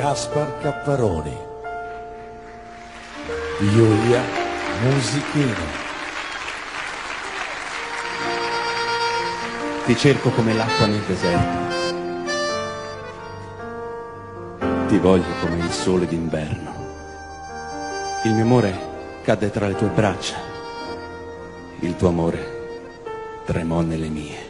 Gaspar Capparoni, Giulia Musichino. Ti cerco come l'acqua nel deserto, ti voglio come il sole d'inverno. Il mio amore cadde tra le tue braccia, il tuo amore tremò nelle mie.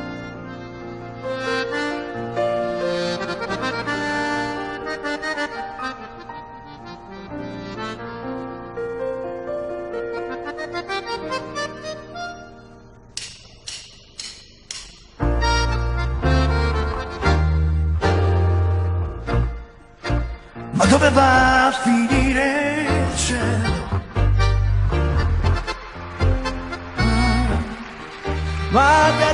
Ma dove va a finire il cielo? Ma